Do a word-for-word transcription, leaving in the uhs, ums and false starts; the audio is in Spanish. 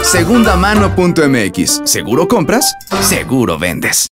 segunda mano punto m x. ¿Seguro compras? Seguro vendes.